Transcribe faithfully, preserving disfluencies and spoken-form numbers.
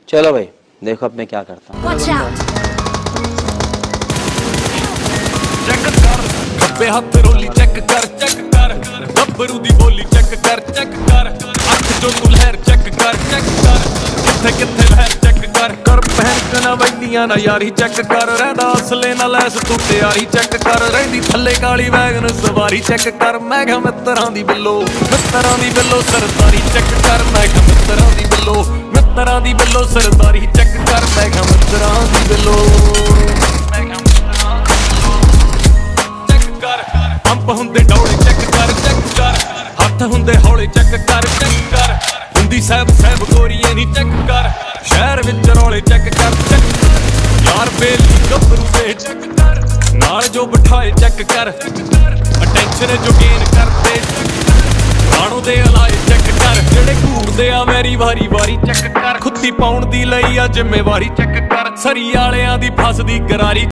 चलो भाई देखो अब मैं क्या करता हूँ। चेक कर खब्बे हाथ रोली चेक कर चेक कर गब्बरू दी बोली चेक कर चेक कर अख जो तू लहर चेक कर चेक कर किथे किथे लहर चेक कर कर पहन कना वैलियां ना यारी चेक कर रहंदा असले ना लैस तू तैयारी चेक कर रहिंदी थल्ले काली वैगन सवारी चेक कर मैं कहा मित्तरां दी बिल्लो मित्तरां दी बिल्लो सरदारी चेक कर मैं कहा मित्तरां दी बिल्लो मित्तरां दी बिल्लो सरदारी चेक कर मैं कहा मित्तरां दी बिल्लो पंप हुंदे डौले चेक कर चेक कर हथ हुंदे हौले चेक कर चेक कर हुंदी साहब साहब गोरीए नी चेक कर शहर विच रौले चेक कर चेक यार बेली गब्बरू दे चेक कर नाल जो बिठाए चेक कर अटेंशन जो गेन करते राणो दे अलाए चेक कर जेड़े घूरदे आ मेरी वारी वारी चेक कर खुत्ती पाउण दी लई आ जिम्मेवारी चेक कर सरी वालियां दी फसदी करारी